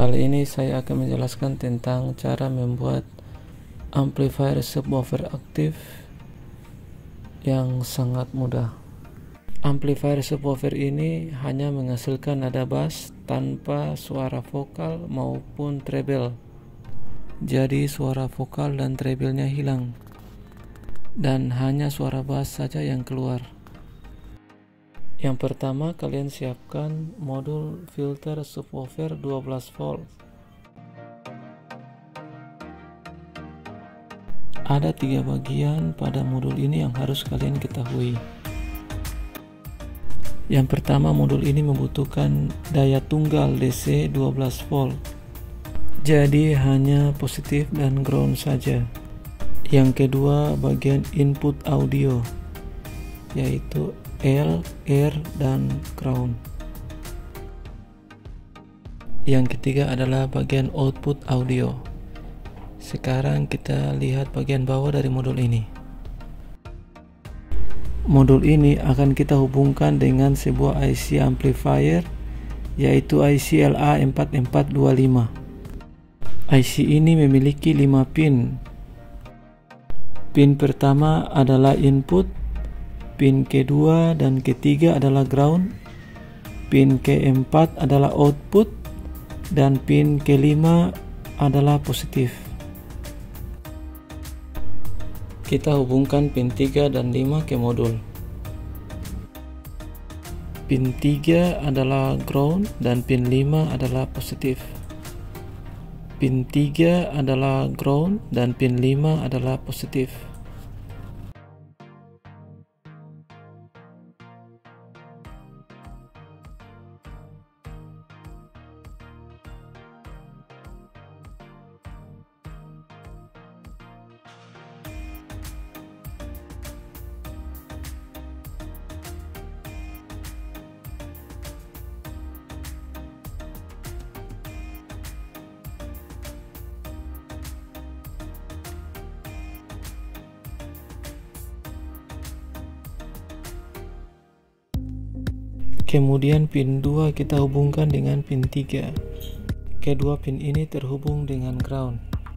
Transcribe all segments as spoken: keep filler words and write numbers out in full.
Kali ini saya akan menjelaskan tentang cara membuat amplifier subwoofer aktif yang sangat mudah. Amplifier subwoofer ini hanya menghasilkan nada bass tanpa suara vokal maupun treble. Jadi suara vokal dan treble-nya hilang dan hanya suara bass saja yang keluar. Yang pertama, kalian siapkan modul filter subwoofer dua belas volt. Ada tiga bagian pada modul ini yang harus kalian ketahui. Yang pertama, modul ini membutuhkan daya tunggal D C dua belas volt. Jadi hanya positif dan ground saja. Yang kedua, bagian input audio, yaitu L, R, dan ground. Yang ketiga adalah bagian output audio. Sekarang kita lihat bagian bawah dari modul ini. Modul ini akan kita hubungkan dengan sebuah I C amplifier, yaitu I C L A empat empat dua lima. I C ini memiliki lima pin. Pin pertama adalah input, pin kedua dan ketiga adalah ground, pin keempat adalah output, dan pin kelima adalah positif. Kita hubungkan pin tiga dan lima ke modul. Pin tiga adalah ground dan pin lima adalah positif. Pin tiga adalah ground dan pin lima adalah positif. Kemudian pin dua kita hubungkan dengan pin tiga. Kedua pin ini terhubung dengan ground.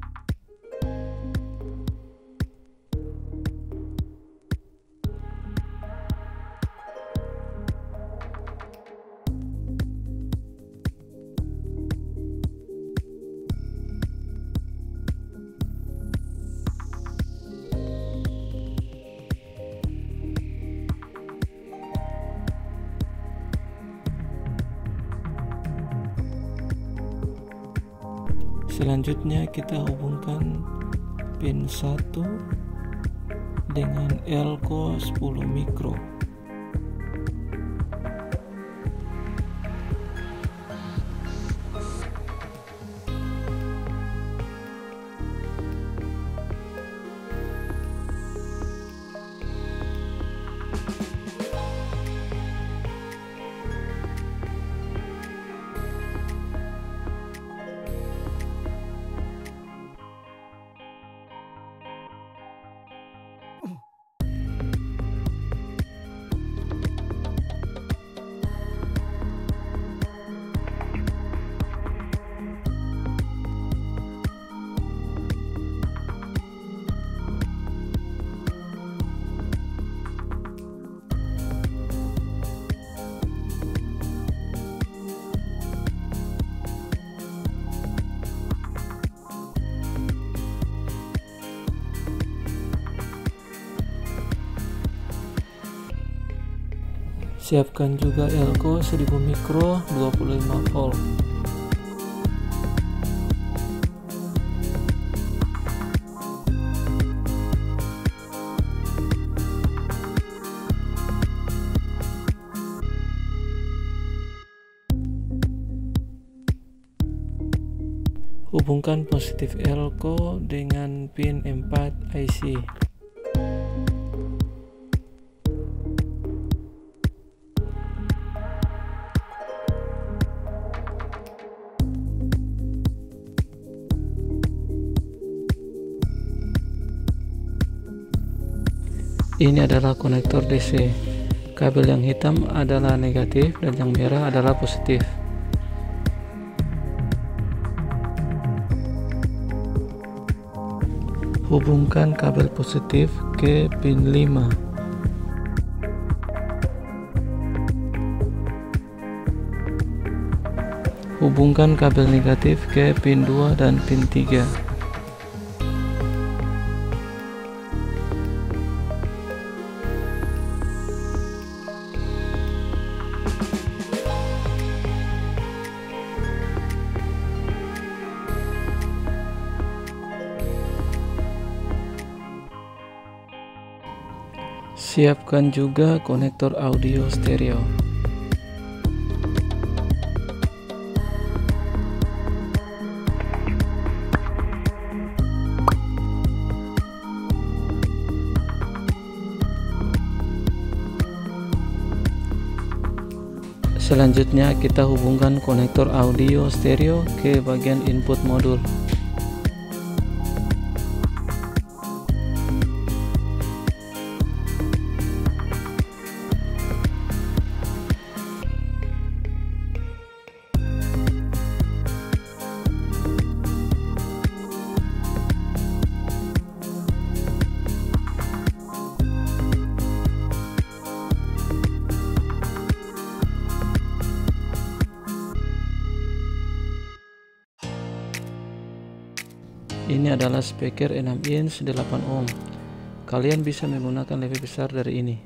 Selanjutnya kita hubungkan pin satu dengan elko sepuluh mikro. Siapkan juga elko seribu mikro dua puluh lima volt. Hubungkan positif elko dengan pin empat I C. Ini adalah konektor D C. Kabel yang hitam adalah negatif dan yang merah adalah positif. Hubungkan kabel positif ke pin lima. Hubungkan kabel negatif ke pin dua dan pin tiga. Siapkan juga konektor audio stereo. Selanjutnya kita hubungkan konektor audio stereo ke bagian input modul. Ini adalah speaker enam inch delapan ohm. Kalian bisa menggunakan lebih besar dari ini.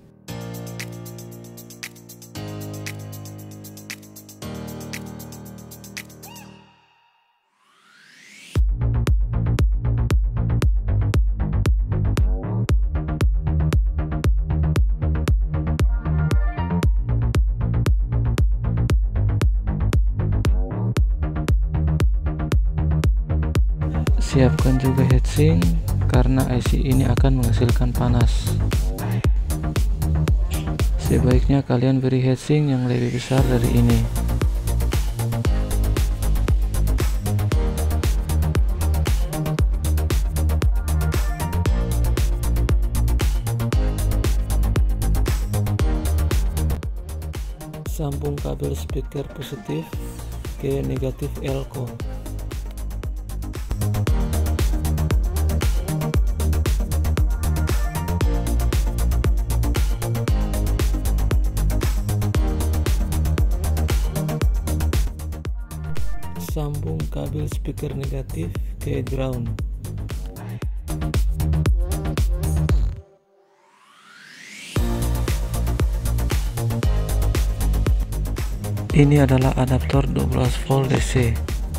Siapkan juga heatsink karena I C ini akan menghasilkan panas. Sebaiknya kalian beri heatsink yang lebih besar dari ini. Sambung kabel speaker positif ke negatif elko. Sambung kabel speaker negatif ke ground. Ini adalah adaptor dua belas volt D C.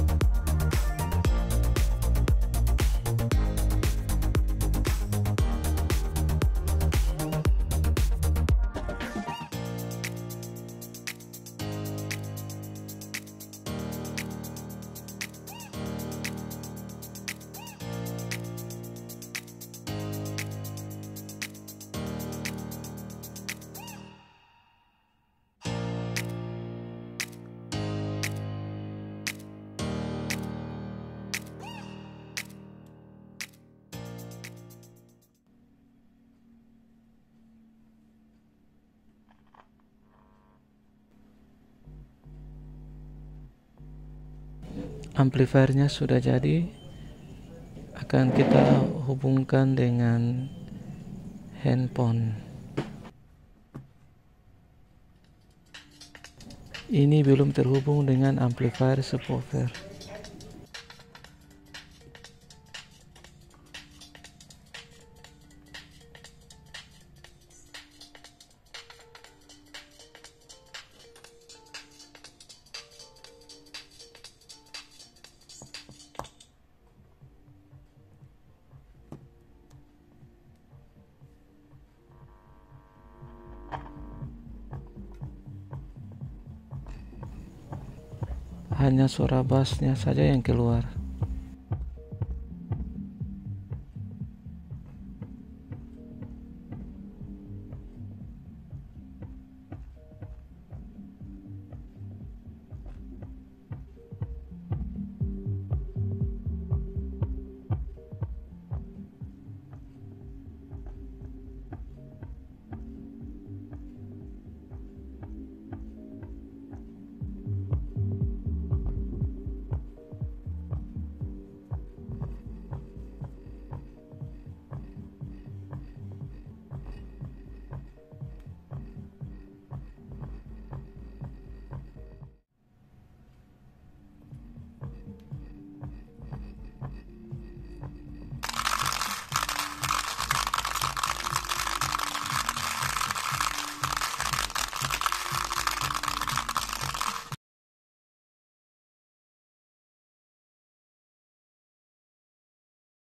Amplifiernya sudah jadi, akan kita hubungkan dengan handphone. Ini belum terhubung dengan amplifier subwoofer. Hanya suara bassnya saja yang keluar.